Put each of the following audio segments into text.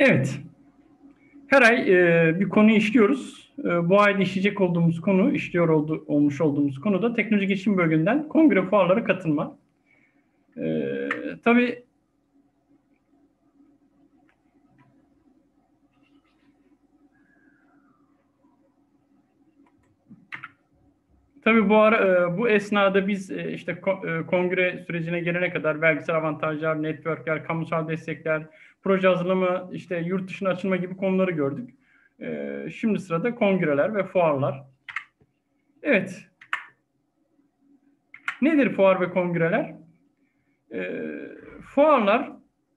Evet, her ay bir konu işliyoruz. Bu ayda işleyecek olduğumuz konu, olmuş olduğumuz konu da teknoloji gelişim bölümünden kongre fuarlara katılma. Tabii bu esnada biz kongre sürecine gelene kadar vergisel avantajlar, networkler, kamusal destekler, proje hazırlama, işte yurt dışına açılma gibi konuları gördük. Şimdi sırada kongreler ve fuarlar. Evet, nedir fuar ve kongreler? Fuarlar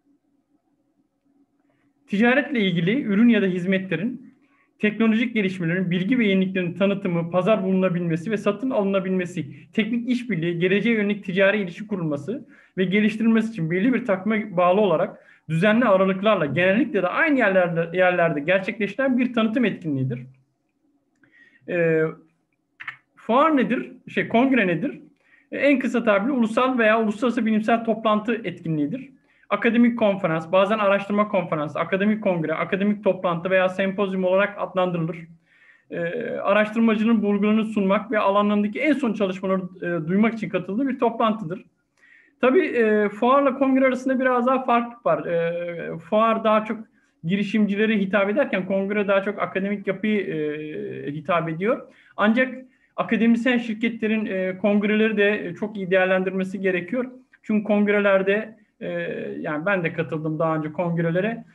ticaretle ilgili ürün ya da hizmetlerin, teknolojik gelişmelerin, bilgi ve yeniliklerin tanıtımı, pazar bulunabilmesi ve satın alınabilmesi, teknik işbirliği, geleceğe yönelik ticari ilişki kurulması ve geliştirilmesi için belli bir takvime bağlı olarak düzenli aralıklarla genellikle de aynı yerlerde gerçekleştiren bir tanıtım etkinliğidir. E, Fuar nedir? Kongre nedir? En kısa tabirle ulusal veya uluslararası bilimsel toplantı etkinliğidir. Akademik konferans, bazen araştırma konferansı, akademik kongre, akademik toplantı veya sempozyum olarak adlandırılır. Araştırmacının bulgularını sunmak ve alanlarındaki en son çalışmaları duymak için katıldığı bir toplantıdır. Tabii fuarla kongre arasında biraz daha fark var. Fuar daha çok girişimcilere hitap ederken kongre daha çok akademik yapıyı hitap ediyor. Ancak akademisyen şirketlerin kongreleri de çok iyi değerlendirmesi gerekiyor. Çünkü kongrelerde yani ben de katıldım daha önce kongrelere.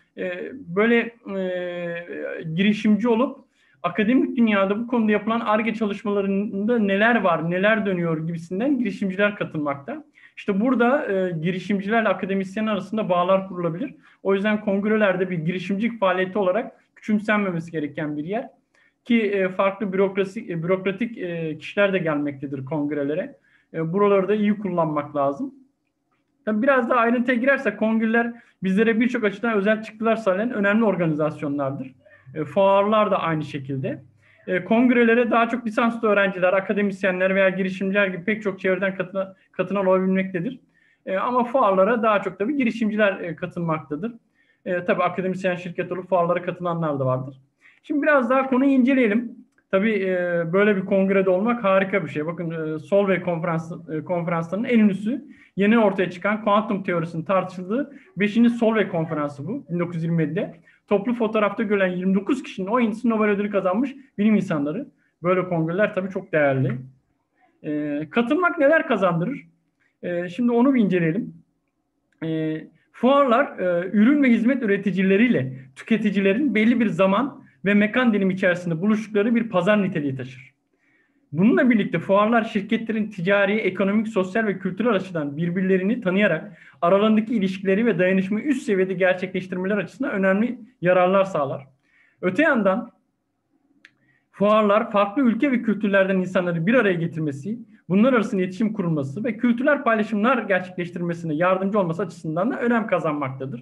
Girişimci olup akademik dünyada bu konuda yapılan Ar-Ge çalışmalarında neler var, neler dönüyor gibisinden girişimciler katılmakta. İşte burada girişimcilerle akademisyen arasında bağlar kurulabilir. O yüzden kongrelerde bir girişimcilik faaliyeti olarak küçümsenmemesi gereken bir yer. Ki farklı bürokratik kişiler de gelmektedir kongrelere. Buraları da iyi kullanmak lazım. Tabii biraz daha ayrıntıya girersek kongreler bizlere birçok açıdan özel çıktılar sağlayan önemli organizasyonlardır. Fuarlar da aynı şekilde. Kongrelere daha çok lisanslı öğrenciler, akademisyenler veya girişimciler gibi pek çok çevreden katılan olabilmektedir. Ama fuarlara daha çok tabii girişimciler katılmaktadır. Tabii akademisyen şirket olup fuarlara katılanlar da vardır. Şimdi biraz daha konuyu inceleyelim. Tabii böyle bir kongrede olmak harika bir şey. Bakın Solvay konferanslarının en ünlüsü yeni ortaya çıkan kuantum teorisinin tartışıldığı 5. Solvay konferansı bu 1927'de. Toplu fotoğrafta görülen 29 kişinin 17'si Nobel ödülü kazanmış bilim insanları. Böyle kongreler tabii çok değerli. Katılmak neler kazandırır? Şimdi onu bir inceleyelim. Fuarlar ürün ve hizmet üreticileriyle tüketicilerin belli bir zaman ve mekan dilimi içerisinde buluştukları bir pazar niteliği taşır. Bununla birlikte fuarlar şirketlerin ticari, ekonomik, sosyal ve kültürel açıdan birbirlerini tanıyarak aralarındaki ilişkileri ve dayanışmayı üst seviyede gerçekleştirmeler açısından önemli yararlar sağlar. Öte yandan fuarlar farklı ülke ve kültürlerden insanları bir araya getirmesi, bunlar arasında iletişim kurulması ve kültürel paylaşımlar gerçekleştirmesine yardımcı olması açısından da önem kazanmaktadır.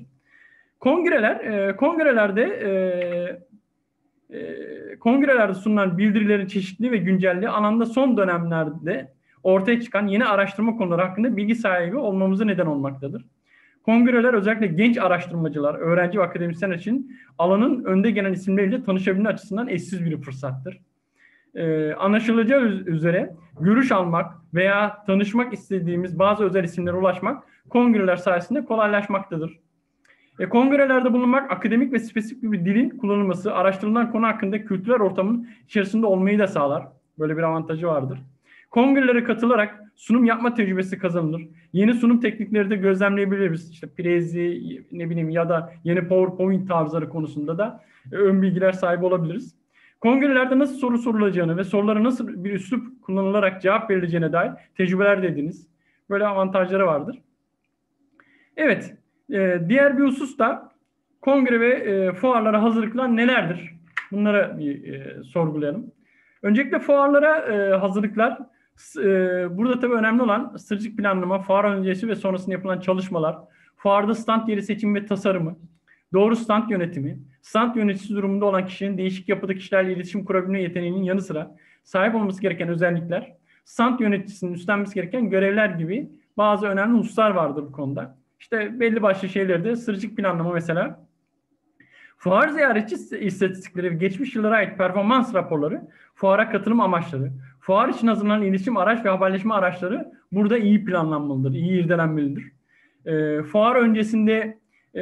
Kongrelerde sunulan bildirilerin çeşitliliği ve güncelliği alanda son dönemlerde ortaya çıkan yeni araştırma konuları hakkında bilgi sahibi olmamıza neden olmaktadır. Kongreler özellikle genç araştırmacılar, öğrenci ve akademisyenler için alanın önde gelen isimleriyle tanışabilme açısından eşsiz bir fırsattır. Anlaşılacağı üzere görüş almak veya tanışmak istediğimiz bazı özel isimlere ulaşmak kongreler sayesinde kolaylaşmaktadır. Kongrelerde bulunmak, akademik ve spesifik bir dilin kullanılması, araştırılan konu hakkında kültürel ortamın içerisinde olmayı da sağlar. Böyle bir avantajı vardır. Kongrelere katılarak sunum yapma tecrübesi kazanılır. Yeni sunum teknikleri de gözlemleyebiliriz. İşte Prezi, ne bileyim ya da yeni PowerPoint tarzları konusunda da ön bilgiler sahibi olabiliriz. Kongrelerde nasıl soru sorulacağını ve sorulara nasıl bir üslup kullanılarak cevap verileceğine dair tecrübeler de ediniz. Böyle avantajları vardır. Evet, diğer bir husus da kongre ve fuarlara hazırlıklar nelerdir? Bunları bir sorgulayalım. Öncelikle fuarlara hazırlıklar, burada tabii önemli olan stratejik planlama, fuar öncesi ve sonrasında yapılan çalışmalar, fuarda stand yeri seçimi ve tasarımı, doğru stand yönetimi, stand yöneticisi durumunda olan kişinin değişik yapıda kişilerle iletişim kurabilme yeteneğinin yanı sıra sahip olması gereken özellikler, stand yöneticisinin üstlenmesi gereken görevler gibi bazı önemli hususlar vardır bu konuda. İşte belli başlı şeyleri de stratejik planlama mesela Fuar ziyaretçi istatistikleri ve geçmiş yıllara ait performans raporları, fuara katılım amaçları, fuar için hazırlanan iletişim araç ve haberleşme araçları burada iyi planlanmalıdır, iyi irdelenmelidir. Fuar öncesinde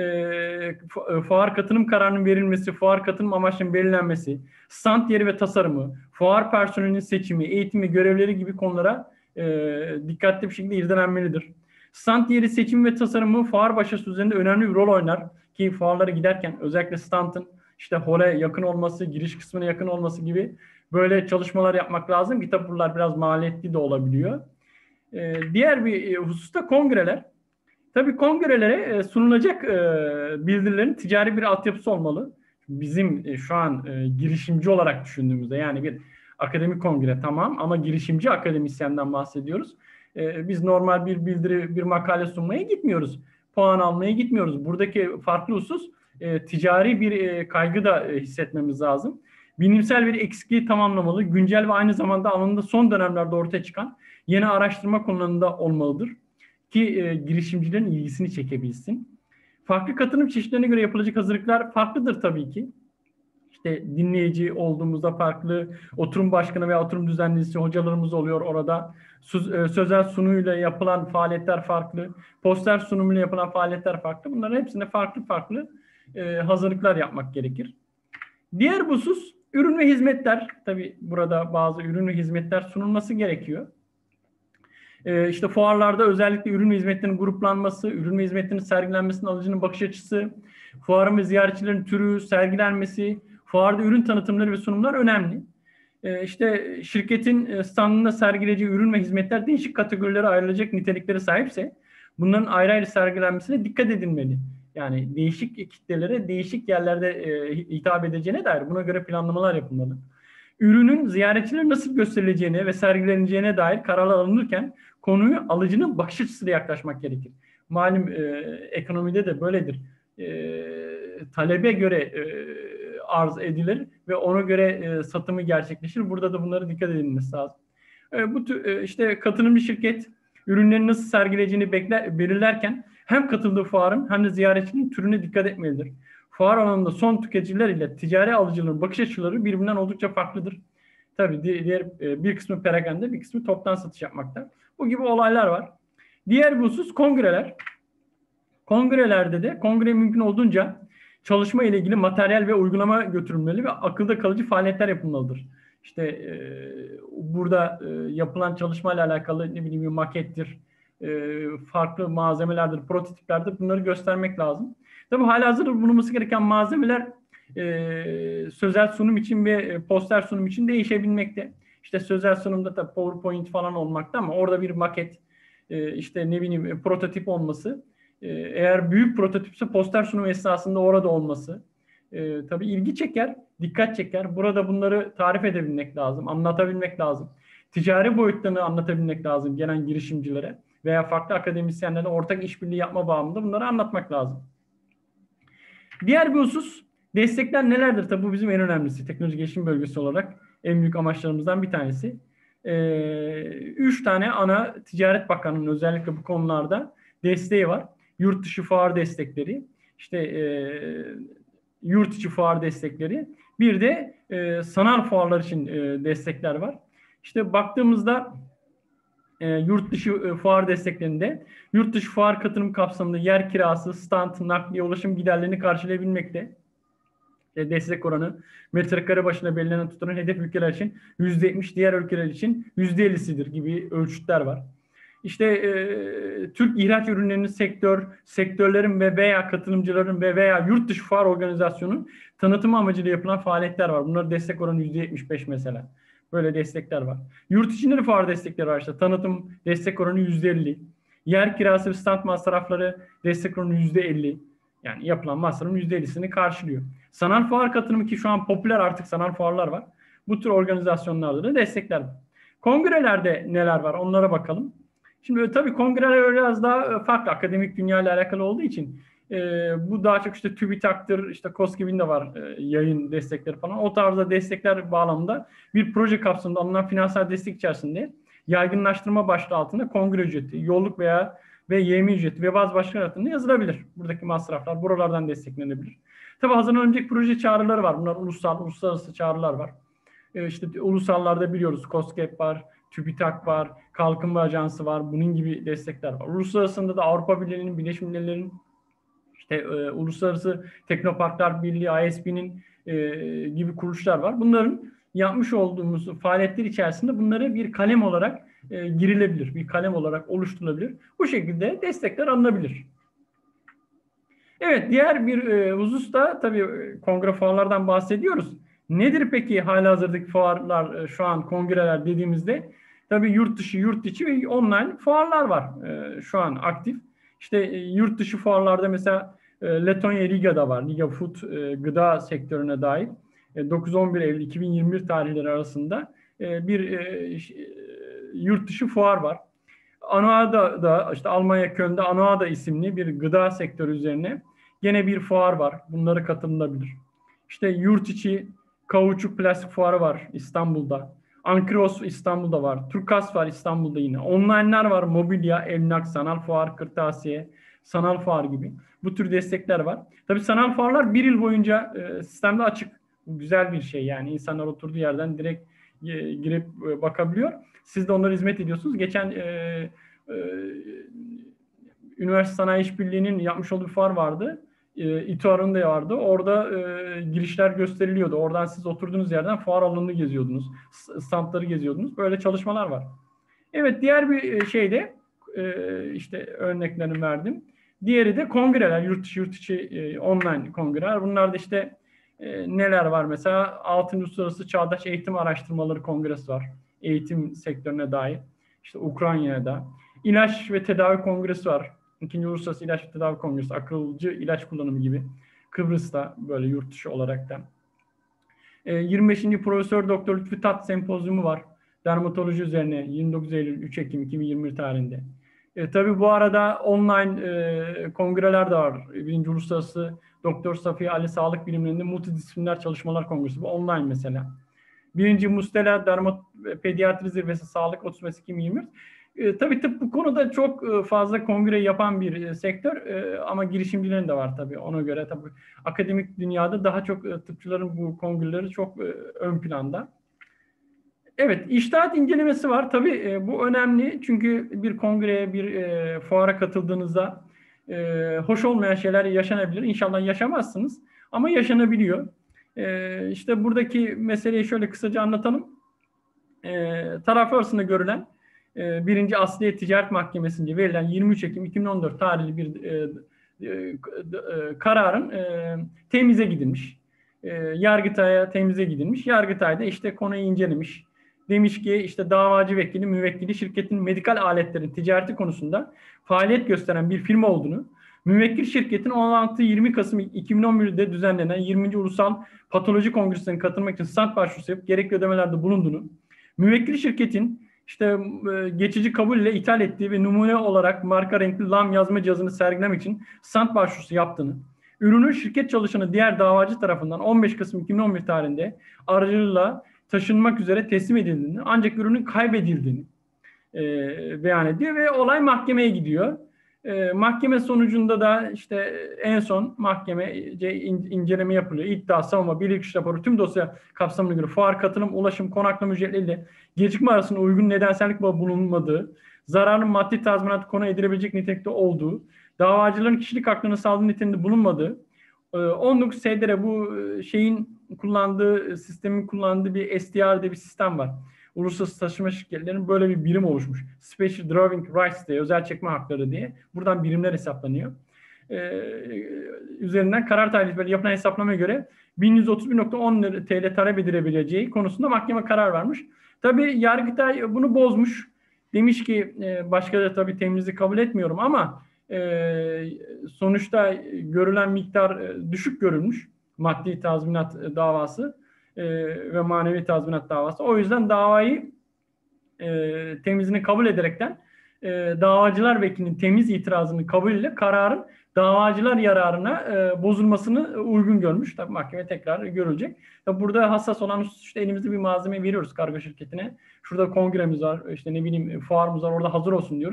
fuar katılım kararının verilmesi, fuar katılım amaçlarının belirlenmesi, stand yeri ve tasarımı, fuar personelinin seçimi, eğitimi, görevleri gibi konulara dikkatli bir şekilde irdelenmelidir. Stand yeri seçimi ve tasarımı fuar başarısı üzerinde önemli bir rol oynar ki fuarlara giderken özellikle standın işte hole yakın olması, giriş kısmına yakın olması gibi böyle çalışmalar yapmak lazım. Kitap buralar biraz maliyetli de olabiliyor. Diğer bir hususta kongreler. Tabii kongrelere sunulacak bildirilerin ticari bir altyapısı olmalı. Bizim şu an girişimci olarak düşündüğümüzde yani bir akademik kongre tamam ama girişimci akademisyenden bahsediyoruz. Biz normal bir bildiri, bir makale sunmaya gitmiyoruz. Puan almaya gitmiyoruz. Buradaki farklı husus ticari bir kaygı da hissetmemiz lazım. Bilimsel bir eksikliği tamamlamalı, güncel ve aynı zamanda alanında son dönemlerde ortaya çıkan yeni araştırma konularında olmalıdır ki girişimcilerin ilgisini çekebilsin. Farklı katılım çeşitlerine göre yapılacak hazırlıklar farklıdır tabii ki. İşte dinleyici olduğumuzda farklı, oturum başkanı veya oturum düzenleyicisi hocalarımız oluyor orada. Sözel sunuyla yapılan faaliyetler farklı, poster sunumuyla yapılan faaliyetler farklı. Bunların hepsinde farklı farklı hazırlıklar yapmak gerekir. Diğer husus ürün ve hizmetler. Tabii burada bazı ürün ve hizmetler sunulması gerekiyor. İşte fuarlarda özellikle ürün ve hizmetlerin gruplanması, ürün ve hizmetlerin sergilenmesinin alıcının bakış açısı, fuarın ve ziyaretçilerin türü, sergilenmesi, fuarda ürün tanıtımları ve sunumlar önemli. İşte şirketin standında sergileyeceği ürün ve hizmetler değişik kategorilere ayrılacak niteliklere sahipse bunların ayrı ayrı sergilenmesine dikkat edilmeli. Yani değişik kitlelere değişik yerlerde hitap edeceğine dair buna göre planlamalar yapılmalı. Ürünün ziyaretçilere nasıl gösterileceğine ve sergileneceğine dair kararlar alınırken konuyu alıcının bakış açısıyla yaklaşmak gerekir. Malum ekonomide de böyledir. Talebe göre arz edilir ve ona göre satımı gerçekleşir. Burada da bunlara dikkat edilmesi lazım. Bu tür işte katılımcı şirket ürünlerini nasıl sergileyeceğini belirlerken hem katıldığı fuarın hem de ziyaretçinin türüne dikkat etmelidir. Fuar alanında son tüketiciler ile ticari alıcıların bakış açıları birbirinden oldukça farklıdır. Tabii diğer bir kısmı perakende, bir kısmı toptan satış yapmakta. Bu gibi olaylar var. Diğer bir husus kongreler. Kongrelerde de kongre mümkün olduğunca çalışma ile ilgili materyal ve uygulama götürülmeli ve akılda kalıcı faaliyetler yapılmalıdır. İşte burada yapılan çalışmayla alakalı ne bileyim bir makettir, farklı malzemelerdir, prototiplerdir bunları göstermek lazım. Tabii halihazırda bulunması gereken malzemeler sözel sunum için ve poster sunum için değişebilmekte. İşte sözel sunumda da PowerPoint falan olmakta ama orada bir maket, işte ne bileyim prototip olması. Eğer büyük prototipse poster sunum esnasında orada olması. Tabii ilgi çeker, dikkat çeker. Burada bunları tarif edebilmek lazım, anlatabilmek lazım. Ticari boyutlarını anlatabilmek lazım gelen girişimcilere veya farklı akademisyenlerle ortak işbirliği yapma bağımında bunları anlatmak lazım. Diğer bir husus destekler nelerdir? Tabii bu bizim en önemlisi. Teknoloji gelişim bölgesi olarak en büyük amaçlarımızdan bir tanesi. 3 tane ana Ticaret Bakanlığı'nın özellikle bu konularda desteği var. Yurt dışı fuar destekleri, işte yurt içi fuar destekleri, bir de sanal fuarlar için destekler var. İşte baktığımızda yurt dışı fuar desteklerinde yurt dışı fuar katılım kapsamında yer kirası, stand, nakliye, ulaşım giderlerini karşılayabilmekte. Destek oranı metrekare başına belirlenen tutulan hedef ülkeler için %70, diğer ülkeler için %50'sidir gibi ölçütler var. İşte Türk ihraç ürünlerinin sektörlerin ve veya katılımcıların ve veya yurt dışı fuar organizasyonunun tanıtımı amacıyla yapılan faaliyetler var. Bunların destek oranı %75 mesela. Böyle destekler var. Yurt içinde de fuar destekleri var işte. Tanıtım destek oranı %50. Yer kirası ve stand masrafları destek oranı %50. Yani yapılan masrafın %50'sini karşılıyor. Sanal fuar katılımı ki şu an popüler artık sanal fuarlar var. Bu tür organizasyonlarda da destekler var. Kongrelerde neler var onlara bakalım. Şimdi tabii kongreler biraz daha farklı akademik dünya ile alakalı olduğu için bu daha çok işte TÜBİTAK'tır, işte KOSGEB'in de var yayın destekleri falan. O tarzda destekler bağlamında bir proje kapsamında alınan finansal destek içerisinde yaygınlaştırma başlığı altında kongre ücreti, yolluk veya ve yevmi ücreti ve bazı başka hakkında yazılabilir. Buradaki masraflar buralardan desteklenebilir. Tabii hazırlanabilecek proje çağrıları var. Bunlar ulusal, uluslararası çağrılar var. İşte ulusallarda biliyoruz KOSGEB var, TÜBİTAK var, Kalkınma Ajansı var. Bunun gibi destekler var. Uluslararasında da Avrupa Birliği'nin, Birleşmiş Milletler'in, işte Uluslararası Teknoparklar Birliği, ISP'nin gibi kuruluşlar var. Bunların yapmış olduğumuz faaliyetler içerisinde bunları bir kalem olarak girilebilir, bir kalem olarak oluşturulabilir. Bu şekilde destekler alınabilir. Evet, diğer bir hususta tabii kongre fuarlardan bahsediyoruz. Nedir peki halihazırdaki fuarlar, şu an kongreler dediğimizde? Tabii yurt dışı, yurt içi ve online fuarlar var şu an aktif. İşte yurt dışı fuarlarda mesela Letonya Riga'da var. Liga Food gıda sektörüne dair 9-11 Eylül 2021 tarihleri arasında bir yurt dışı fuar var. Anuada işte Almanya Köln'de Anuada isimli bir gıda sektörü üzerine gene bir fuar var. Bunlara katılınabilir. İşte yurt içi kauçuk plastik fuarı var İstanbul'da. Ankros İstanbul'da var. Turkas var İstanbul'da yine. Online'lar var. Mobilya, emlak, sanal fuar, kırtasiye, sanal fuar gibi. Bu tür destekler var. Tabii sanal fuarlar bir yıl boyunca sistemde açık. Bu güzel bir şey yani. İnsanlar oturduğu yerden direkt girip bakabiliyor. Siz de onlara hizmet ediyorsunuz. Geçen Üniversite Sanayi İşbirliği'nin yapmış olduğu bir fuar vardı. İTÜAR'ın da vardı. Orada girişler gösteriliyordu. Oradan siz oturduğunuz yerden fuar alanını geziyordunuz. Standları geziyordunuz. Böyle çalışmalar var. Evet, diğer bir şey de işte örneklerini verdim. Diğeri de kongreler. Yurt içi online kongreler. Bunlarda işte neler var mesela? 6. Uluslararası Çağdaş Eğitim Araştırmaları Kongresi var. Eğitim sektörüne dair. İşte Ukrayna'da. İlaç ve Tedavi Kongresi var. 2. Uluslararası İlaç ve Tedavi Kongresi. Akılcı ilaç kullanımı gibi. Kıbrıs'ta böyle yurt dışı olarak da. 25. Profesör Doktor Lütfü Tat Sempozyumu var. Dermatoloji üzerine 29 Eylül 3 Ekim 2021 tarihinde. Tabii bu arada online kongreler de var. 1. Uluslararası Doktor Safiye Ali Sağlık Bilimlerinde Multidisipliner Çalışmalar Kongresi. Bu online mesela. 1. Mustela Pediatri Zirvesi Sağlık 30 Mayıs 2021. Tabii tıp bu konuda çok fazla kongre yapan bir sektör ama girişimcilerin de var tabii. Ona göre tabii akademik dünyada daha çok tıpçıların bu kongreleri çok ön planda. Evet, içtihat incelemesi var. Tabii bu önemli çünkü bir kongreye, bir fuara katıldığınızda hoş olmayan şeyler yaşanabilir. İnşallah yaşamazsınız ama yaşanabiliyor. İşte buradaki meseleyi şöyle kısaca anlatalım. Taraflar arasında görülen 1. Asliye Ticaret Mahkemesi'nce verilen 23 Ekim 2014 tarihli bir kararın temize gidilmiş. Yargıtay'a temize gidilmiş. Yargıtay da işte konuyu incelemiş. Demiş ki işte davacı vekili, müvekkili şirketin medikal aletlerin ticareti konusunda faaliyet gösteren bir firma olduğunu, müvekkil şirketin 16-20 Kasım 2011'de düzenlenen 20. Ulusal Patoloji Kongresi'ne katılmak için stand başvurusu yapıp gerekli ödemelerde bulunduğunu, müvekkil şirketin işte geçici kabul ile ithal ettiği ve numune olarak marka renkli lam yazma cihazını sergilemek için stand başvurusu yaptığını, ürünün şirket çalışanı diğer davacı tarafından 15 Kasım 2011 tarihinde aracılığıyla taşınmak üzere teslim edildiğini ancak ürünün kaybedildiğini beyan ediyor ve olay mahkemeye gidiyor. Mahkeme sonucunda da işte en son mahkemece inceleme yapılıyor. İddia, savunma, bilirkişi raporu tüm dosya kapsamına göre fuar, katılım, ulaşım, konaklama ücretleriyle gecikme arasında uygun nedensellik bulunmadığı, zararın maddi tazminat konu edilebilecek nitelikte olduğu, davacıların kişilik haklarını sağladığı niteliğinde bulunmadığı, 19 SDR bu şeyin kullandığı, sistemin kullandığı bir SDR diye bir sistem var. Uluslararası taşıma şirketlerinin böyle bir birim oluşmuş. Special Drawing Rights diye, özel çekme hakları diye. Buradan birimler hesaplanıyor. Üzerinden karar tarihleri yapılan hesaplamaya göre 1131.10 TL talep edilebileceği konusunda mahkeme karar vermiş. Tabii Yargıtay bunu bozmuş. Demiş ki başka da tabii temizlik kabul etmiyorum ama sonuçta görülen miktar düşük görülmüş. Maddi tazminat davası ve manevi tazminat davası. O yüzden davayı temizini kabul ederekten davacılar vekilinin temiz itirazını kabul ile kararın davacılar yararına bozulmasını uygun görmüş. Tabii mahkeme tekrar görülecek. Tabii burada hassas olan işte elimizde bir malzeme veriyoruz kargo şirketine. Şurada kongremiz var, işte ne bileyim fuarımız var, orada hazır olsun diyoruz.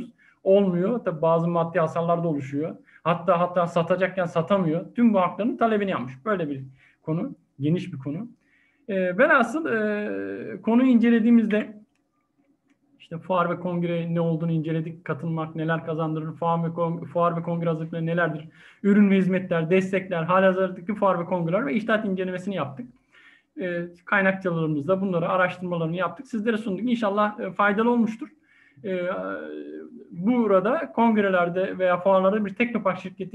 olmuyor. Tabii bazı maddi hasarlar da oluşuyor. Hatta satacakken satamıyor. Tüm bu hakların talebini yapmış. Böyle bir konu. Geniş bir konu. Velhasıl konuyu incelediğimizde işte fuar ve kongre ne olduğunu inceledik. Katılmak neler kazandırır, fuar ve kongre hazırlıkları nelerdir, ürün ve hizmetler, destekler, halihazırdaki fuar ve kongreler ve ihtiyaç incelemesini yaptık. Kaynakçalarımızda bunları araştırmalarını yaptık. Sizlere sunduk. İnşallah faydalı olmuştur. Burada kongrelerde veya fuarlarda bir Teknopark şirketi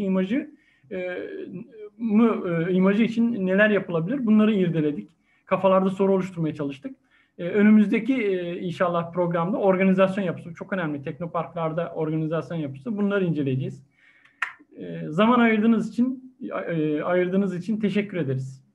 imajı için neler yapılabilir? Bunları irdeledik. Kafalarda soru oluşturmaya çalıştık. Önümüzdeki inşallah programda organizasyon yapısı çok önemli. Teknoparklarda organizasyon yapısı. Bunları inceleyeceğiz. Zaman ayırdığınız için teşekkür ederiz.